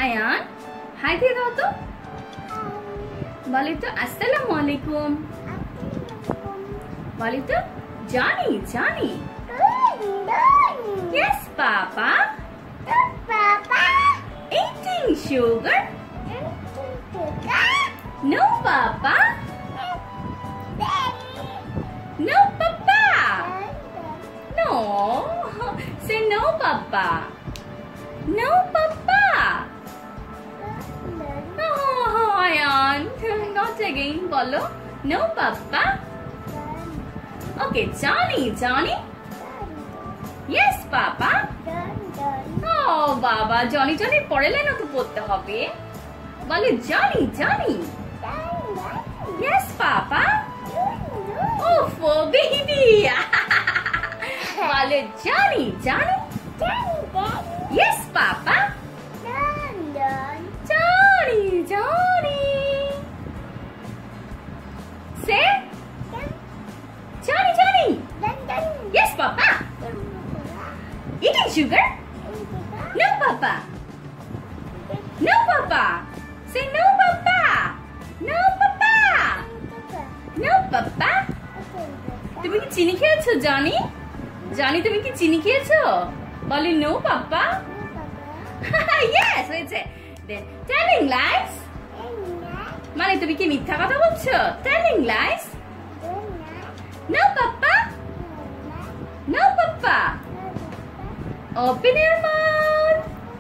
Ayaan high দিয়ে দাও তো, বলি তো আসসালামু আলাইকুম, বলি তো Johnny Johnny. Yes papa, eating sugar. No papa, no papa, no, say no papa, no papa. Oh Ayaan, not again, bolo no papa. Okay, Jony Jony. Yes papa. Oh baba, Jony Jony পরের লাইনও তো পড়তে হবে, বলে Jony Jony. Yes papa. Oh for baby. বলে Jony Jony. Yes papa. Jony Jony. Say Jony Jony. Yes papa. Eating sugar? No papa. No papa. Say no papa. No papa. No papa. তুমি কি চিনি খেয়েছো Johnny? Johnny তুমি কি চিনি খেয়েছো? বলে no papa. Yes, হয়েছে। Then telling lies? মানে তুমি কি মিথ্যা কথা বলছো? Telling lies? No papa. No papa. Open your mouth.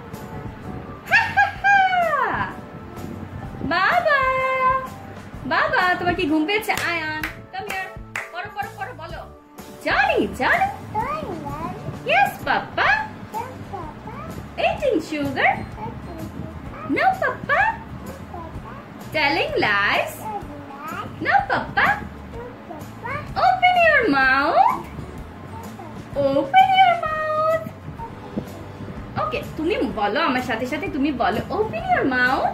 Baba. Baba, তোমার কি ঘুম পেয়েছে? Ayaan, come here. পড়ো পড়ো পড়ো বলো। Jony Jony. Yes papa. Eating sugar? No papa. Telling lies? No papa. Open your mouth. Open your mouth. Okay, তুমি বলো আমার সাথে সাথে, তুমি বলো open your mouth.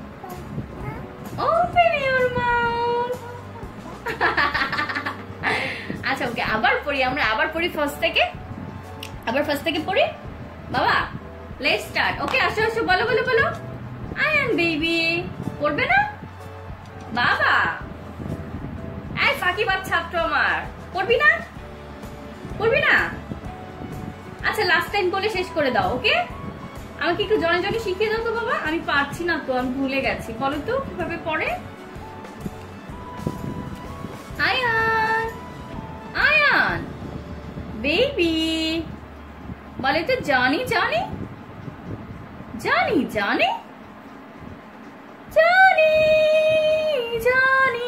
Open your mouth. আচ্ছা ওকে, আবার পড়ি আমরা, আবার পড়ি ফার্স্ট থেকে, আবার ফার্স্ট থেকে পড়ি বাবা। Let's start. ওকে আসো আসো, বলো বলো বলো। আয়ান বেবি পড়বে না বাবা? এই ফাঁকিবাজ ছাত্র আমার, পড়বি না? পড়বি না? আচ্ছা লাস্ট টাইম বলে শেষ করে দাও। ওকে, আমাকে একটু জনি জনি শিখিয়ে দাও তো বাবা, আমি পারছি না তো, আমি ভুলে গেছি। বলো তো কিভাবে পড়ে। আয়ান আয়ান বেবি বলে তো Johnny Johnny. Johnny Johnny Johnny Johnny.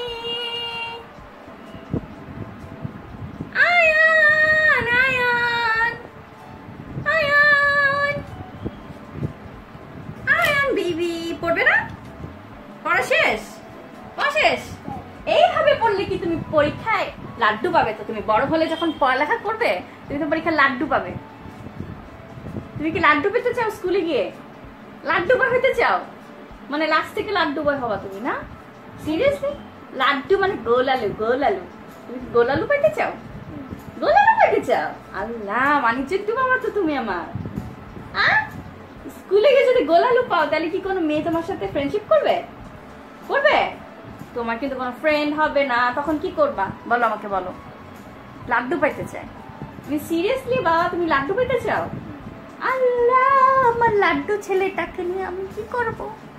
Ayan Ayan Ayan Ayan baby পড়বে না? পড়া শেষ? পড়া শেষ? এইভাবে পড়লে কি তুমি পরীক্ষায় লাড্ডু পাবে? তো তুমি বড় হলে যখন পড়ালেখা করবে তুমি তো পরীক্ষায় লাড্ডু পাবে। তুমি কি লাড্ডু পেতে চাও? স্কুলে গিয়ে লাড্ডু বয় হতে চাও? মানে লাস্ট থেকে লাড্ডু বয় হবা তুমি না? সিরিয়াসলি? লাড্ডু মানে গোল আলু, গোল আলু। তুমি গোল আলু পেতে চাও? গোল আলু পেতে চাও? আল্লাহ, মানিজ্য বাবা তো তুমি আমার। স্কুলে গিয়ে যদি গোল আলু পাও তাহলে কি কোনো মেয়ে তোমার সাথে ফ্রেন্ডশিপ করবে? করবে? তোমার কিন্তু কোনো ফ্রেন্ড হবে না, তখন কি করবা বলো আমাকে, বলো। লাড্ডু পাইতে চাই তুমি? সিরিয়াসলি বাবা তুমি লাড্ডু পেতে চাও? আল্লাহ, আমার লাড্ডু ছেলেটাকে নিয়ে আমি কি করব?